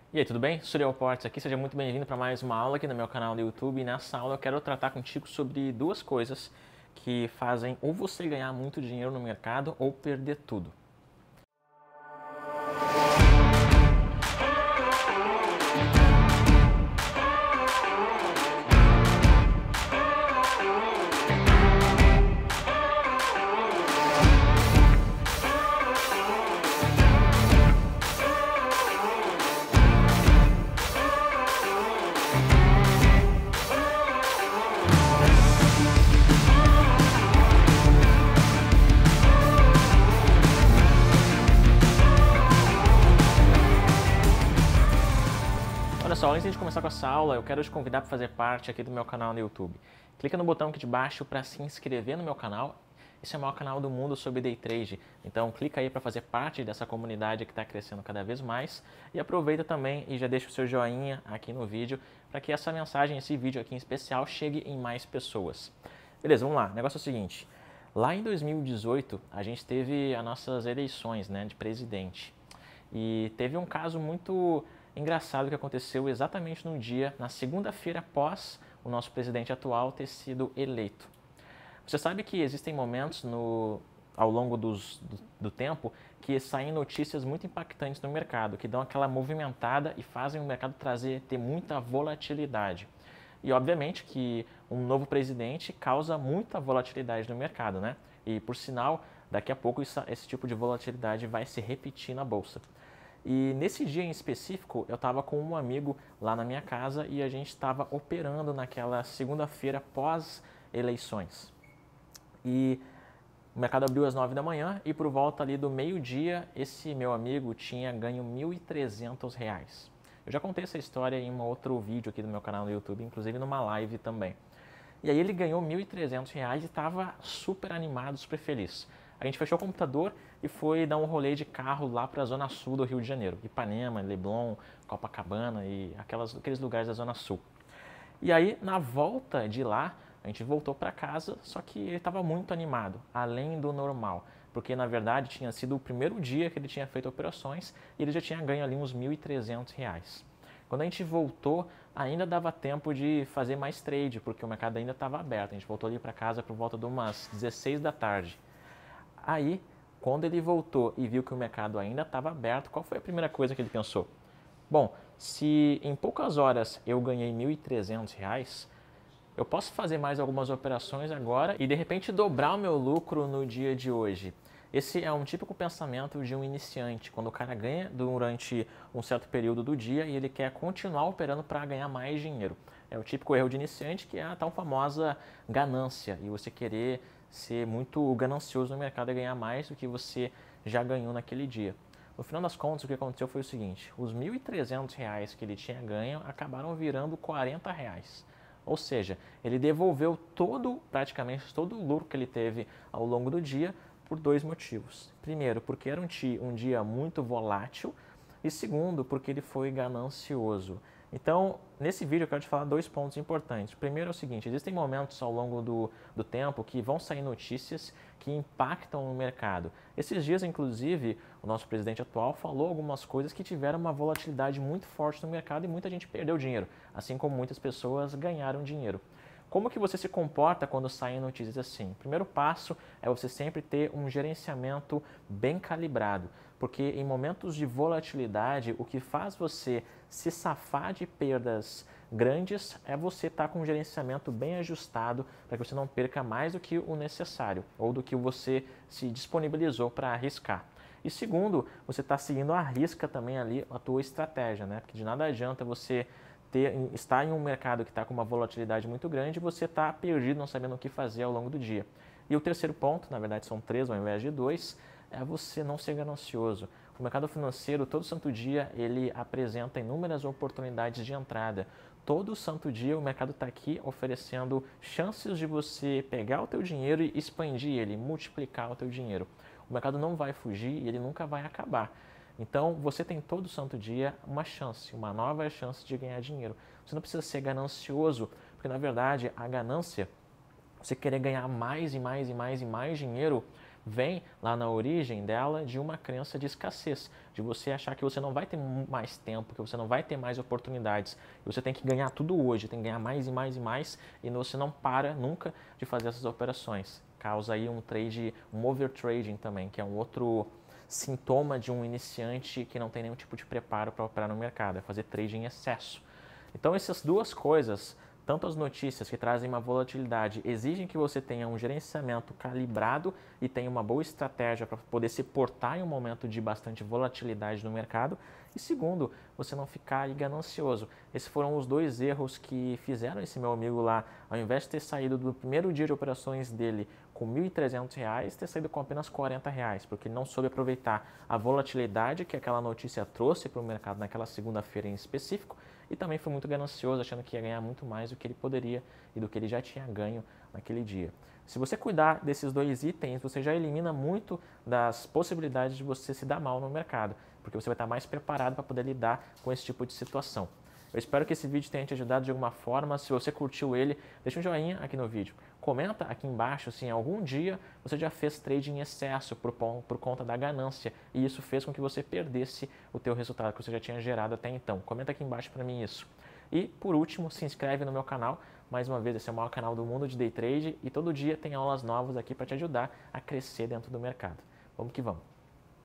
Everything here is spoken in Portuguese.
E aí, tudo bem? Surreal Portes aqui, seja muito bem-vindo para mais uma aula aqui no meu canal do YouTube. E nessa aula eu quero tratar contigo sobre duas coisas que fazem ou você ganhar muito dinheiro no mercado ou perder tudo. Olha só, antes de começar com essa aula, eu quero te convidar para fazer parte aqui do meu canal no YouTube. Clica no botão aqui de baixo para se inscrever no meu canal. Esse é o maior canal do mundo sobre Day Trade, então clica aí para fazer parte dessa comunidade que está crescendo cada vez mais. E aproveita também e já deixa o seu joinha aqui no vídeo para que essa mensagem, esse vídeo aqui em especial, chegue em mais pessoas. Beleza, vamos lá. O negócio é o seguinte, lá em 2018 a gente teve as nossas eleições, né, de presidente. E teve um caso muito engraçado que aconteceu exatamente no dia, na segunda-feira após o nosso presidente atual ter sido eleito. Você sabe que existem momentos ao longo do tempo que saem notícias muito impactantes no mercado, que dão aquela movimentada e fazem o mercado ter muita volatilidade. E obviamente que um novo presidente causa muita volatilidade no mercado, né? E por sinal, daqui a pouco esse tipo de volatilidade vai se repetir na bolsa. E nesse dia em específico, eu estava com um amigo lá na minha casa e a gente estava operando naquela segunda-feira pós-eleições. E o mercado abriu às 9 da manhã e por volta ali do meio-dia, esse meu amigo tinha ganho R$ 1.300. Eu já contei essa história em um outro vídeo aqui do meu canal no YouTube, inclusive numa live também. E aí ele ganhou R$ 1.300 e estava super animado, super feliz. A gente fechou o computador e foi dar um rolê de carro lá para a zona sul do Rio de Janeiro. Ipanema, Leblon, Copacabana e aqueles lugares da zona sul. E aí, na volta de lá, a gente voltou para casa, só que ele estava muito animado, além do normal. Porque, na verdade, tinha sido o primeiro dia que ele tinha feito operações e ele já tinha ganho ali uns R$ 1.300. Quando a gente voltou, ainda dava tempo de fazer mais trade, porque o mercado ainda estava aberto. A gente voltou ali para casa por volta de umas 16 da tarde. Aí, quando ele voltou e viu que o mercado ainda estava aberto, qual foi a primeira coisa que ele pensou? Bom, se em poucas horas eu ganhei R$ 1.300, eu posso fazer mais algumas operações agora e de repente dobrar o meu lucro no dia de hoje. Esse é um típico pensamento de um iniciante, quando o cara ganha durante um certo período do dia e ele quer continuar operando para ganhar mais dinheiro. É o típico erro de iniciante, que é a tal famosa ganância e você querer ser muito ganancioso no mercado e ganhar mais do que você já ganhou naquele dia. No final das contas, o que aconteceu foi o seguinte, os R$ 1.300 que ele tinha ganho acabaram virando R$ 40. Ou seja, ele devolveu praticamente todo o lucro que ele teve ao longo do dia por dois motivos. Primeiro, porque era um dia muito volátil e segundo, porque ele foi ganancioso. Então, nesse vídeo eu quero te falar dois pontos importantes. Primeiro é o seguinte, existem momentos ao longo do tempo que vão sair notícias que impactam o mercado. Esses dias, inclusive, o nosso presidente atual falou algumas coisas que tiveram uma volatilidade muito forte no mercado e muita gente perdeu dinheiro, assim como muitas pessoas ganharam dinheiro. Como que você se comporta quando saem notícias assim? O primeiro passo é você sempre ter um gerenciamento bem calibrado, porque em momentos de volatilidade, o que faz você se safar de perdas grandes é você estar com um gerenciamento bem ajustado para que você não perca mais do que o necessário ou do que você se disponibilizou para arriscar. E segundo, você está seguindo à risca também ali a tua estratégia, né? Porque de nada adianta você estar em um mercado que está com uma volatilidade muito grande e você está perdido, não sabendo o que fazer ao longo do dia. E o terceiro ponto, na verdade são três ao invés de dois, é você não ser ganancioso. O mercado financeiro, todo santo dia, ele apresenta inúmeras oportunidades de entrada. Todo santo dia o mercado está aqui oferecendo chances de você pegar o teu dinheiro e expandir ele, multiplicar o teu dinheiro. O mercado não vai fugir e ele nunca vai acabar. Então, você tem todo santo dia uma chance, uma nova chance de ganhar dinheiro. Você não precisa ser ganancioso, porque na verdade a ganância, você querer ganhar mais e mais e mais e mais dinheiro, vem lá na origem dela de uma crença de escassez, de você achar que você não vai ter mais tempo, que você não vai ter mais oportunidades, que você tem que ganhar tudo hoje, tem que ganhar mais e mais e mais, e você não para nunca de fazer essas operações. Causa aí um overtrading também, que é um outro sintoma de um iniciante que não tem nenhum tipo de preparo para operar no mercado, é fazer trade em excesso. Então essas duas coisas, tanto as notícias que trazem uma volatilidade, exigem que você tenha um gerenciamento calibrado e tenha uma boa estratégia para poder se portar em um momento de bastante volatilidade no mercado. E segundo, você não ficar aí ganancioso. Esses foram os dois erros que fizeram esse meu amigo lá, ao invés de ter saído do primeiro dia de operações dele com R$ 1.300, ter saído com apenas R$ 40, porque ele não soube aproveitar a volatilidade que aquela notícia trouxe para o mercado naquela segunda-feira em específico, e também foi muito ganancioso, achando que ia ganhar muito mais do que ele poderia e do que ele já tinha ganho naquele dia. Se você cuidar desses dois itens, você já elimina muito das possibilidades de você se dar mal no mercado, porque você vai estar mais preparado para poder lidar com esse tipo de situação. Eu espero que esse vídeo tenha te ajudado de alguma forma. Se você curtiu ele, deixa um joinha aqui no vídeo. Comenta aqui embaixo se em algum dia você já fez trade em excesso por conta da ganância e isso fez com que você perdesse o teu resultado que você já tinha gerado até então. Comenta aqui embaixo para mim isso. E, por último, se inscreve no meu canal. Mais uma vez, esse é o maior canal do mundo de Day Trade e todo dia tem aulas novas aqui para te ajudar a crescer dentro do mercado. Vamos que vamos!